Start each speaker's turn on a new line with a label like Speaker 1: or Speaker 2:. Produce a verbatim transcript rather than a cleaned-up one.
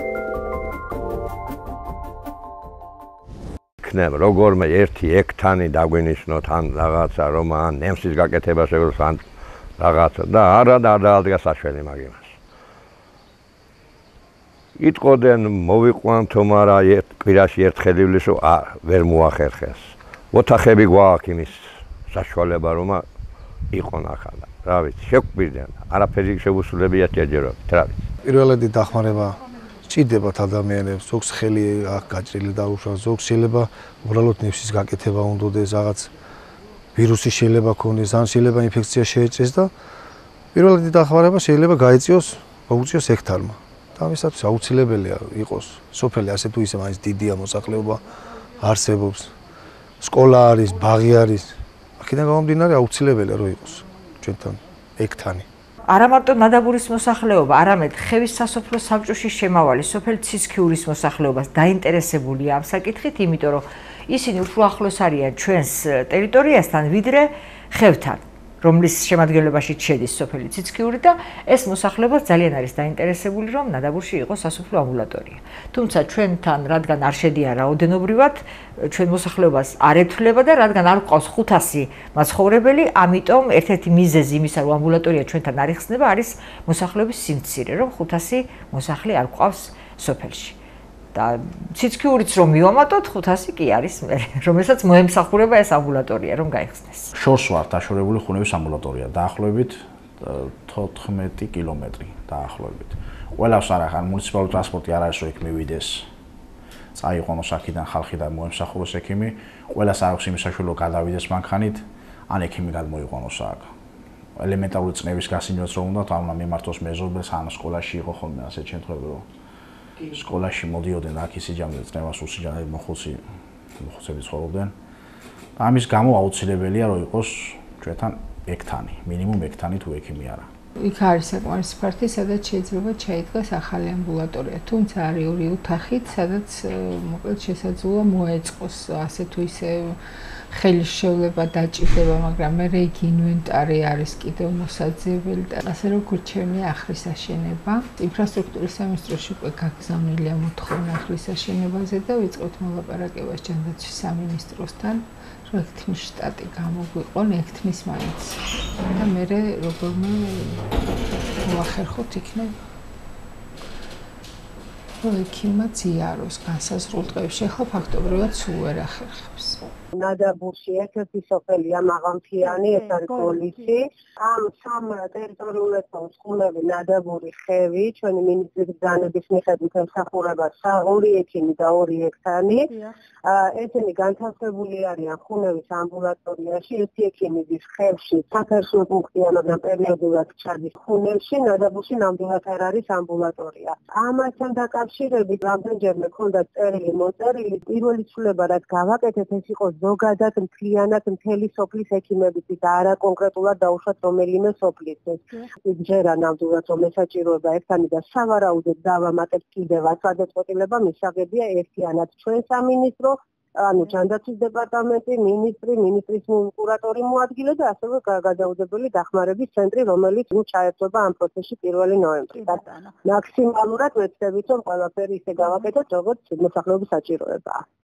Speaker 1: იქნება როგორმე ერთი ექთანი დაგვინიშნოთ ან რაღაცა რომ ან ნემსის გაკეთება შეგვიძლია ან რაღაცა და არა და არ დაადგა საშველი მაგ იმას. იტყოდენ მოვიყვანთო, მაგრამ კვირაში ერთხელ ივლისო ვერ მოახერხეს. ოთახები გვაქვს იმის საშუალება რომ იყონ ახლა. რა ვიცი, შეგვიყვირდნენ. არაფერი შეუსრულებია ჯერჯერობით, რა ვიცი.
Speaker 2: პირველადი დახმარება ჭირდებათ ადამიანებს, ზოგს ხელი აქ გაჭრილი დაუშვა, ზოგს შეიძლება უბრალოდ ნიფსის გაკეთება უნდოდეს, რაღაც ვირუსი შეიძლება ქონდეს, ან შეიძლება ინფექცია შეეჭრეს და პირველადი დახმარება შეიძლება გაეწიოს, მოუწიოს ექთარმა. და ამისათვის აუცილებელია იყოს სოფელი ასე თუ ისე მაინც დიდია მოსახლეობა არსებობს. სკოლა არის, ბაღი არის. აქედან გამომდინარე აუცილებელია რომ იყოს ჩვენთან ექთანი.
Speaker 3: არა მარტო ნადაბურის მოსახლეობა, არამედ ხევის სასოფლო საბჭოში შემავალი სოფელ ციცქიურის მოსახლეობას დაინტერესებულია ამ საკითხით, იმიტომ რომ ისინი უფრო ახლოს არიან ჩვენს ტერიტორიასთან, ვიდრე ხევთან, რომლის შემადგენლობაში შედის სოფელი ციცქიური და ეს მოსახლეობა ძალიან არის დაინტერესებული, რომ ნადაბურში იყოს სასოფლო ამბულატორია. თუმცა ჩვენთან, რადგან არ შედიან რაოდენობრივად, ჩვენ მოსახლეობას არ ეთვლება და რადგან არ გვყავს ხუთასი მაცხოვრებელი, ამიტომ ერთ-ერთი მიზეზი იმისა, რომ ამბულატორია ჩვენთან არ იხსნება, არის მოსახლეობის სიმცირე, რომ ხუთასი მოსახლე არ გვყავს სოფელში. და ციცქიურიც რომ მივამატოთ, ხუთასი კი არის მე, რომელსაც მოემსახურება ეს ამბულატორია, რომ გაიხსნეს.
Speaker 4: შორს ვარ დაშორებული ხუნევის ამბულატორია, დაახლოებით თოთხმეტი კილომეტრი დაახლოებით. ყველას არ ახან მუნიციპალური ტრანსპორტი არ არის, რომ იქ მივიდეს. წაიყვანოს აქედან ხალხი და მოემსახუროს ექიმი, ყველას არ აქვს იმის საშუალება გადავიდეს მანქანით, ან ექიმი გადმოიყვანოს აქ. ელემენტარული წნევის გასინჯვაც რომ უნდა, ამ მიმართოს მეზობელს ან სკოლაში იყო ხოლმე ასეთ შემთხვევები, რომ სკოლაში მოდიოდნენ აქ ისიჯავდნენ წნევას უსიჯავდნენ მოხუცი მოხუცები ცხოვრობდნენ. ამის გამო აუცილებელია რომ იყოს ჩვენთან ექთანი, მინიმუმ ექთანი თუ ექიმი არა.
Speaker 5: იქ არის საკმარისი ფართი, სადაც შეიძლება ჩაიდგას ახალი ამბულატორია. თუმცა არის ორი ოთახით, სადაც მოკლედ შესაძლოა მოეწყოს ასე თუ ისე ხელის შევლება დაჭირდება, მაგრამ მე იქ ინვენტარი არის კიდევ მოსაძიებელი და ასე რომ გურჩევნია ახლის აშენება. ინფრასტრუქტურის სამინისტროში უკვე გაგზავნილია მოთხოვნა ახლის აშენებაზე და ვიწყებთ მოლაპარაკებას ჯანდაცვის სამინისტროსთან, რომ ექთმის შტატი გამოგვიყონ, ექთმის მაინც. და მე როგორმე მოახერხოთ იქნება. რომ ექიმაც იაროს განსაზღვრულ დღეებში, ახლა ფაქტობრივად სულ ვერ ახერხებს.
Speaker 6: ნადაბურში ერთ-ერთი სოფელია მაღალმთიანი, ეს არის პოლიცი. ამ სამ ტერიტორიულ ეთნოს ხუნები, ნადაბური, ხევი, ჩვენი მინისტრის ბრძანების მიხედვით ემსახურება ორი ექიმი და ორი ექთანი. ესენი განთავსებული არიან ხუნევის ამბულატორიაში, ერთი ექიმი ის ხევში, საფეშო ფუნქციონალურად პერიოდულად ჩადის ხუნევში, ნადაბურში ნამდვილად არ არის ამბულატორია. ამასთან დაკავშირებით რამდენჯერმე ქონდა წერილი მოწერილი, პირველი ცვლილება რაც გავაკეთეთ, ეს იყო ზოგადად მთლიანად მთელი სოფლის ექიმებისთვის და არა კონკრეტულად დაუშვათ რომელიმე სოფლისთვის. ჯერა ნამდვილად რომ ესაჭიროება ერთანი და სავარაუდოდ დავამატებთ კიდევ საწყვეტილება მისაღებია ერთიანად ჩვენ სამინისტრო, ანუ ჯანდაცვის დეპარტამენტი, მინისტრი, მინისტრის კურატორი მოადგილე და ასევე გადაუდებელი დახმარების ცენტრი, რომელიც ჩაერთვება ამ პროცესში პირველი ნოემბრის. მაქსიმალურად ვეცდებით რომ ყველაფერი ისე გავაკეთოთ, როგორც მოსახლეობის საჭიროებაა.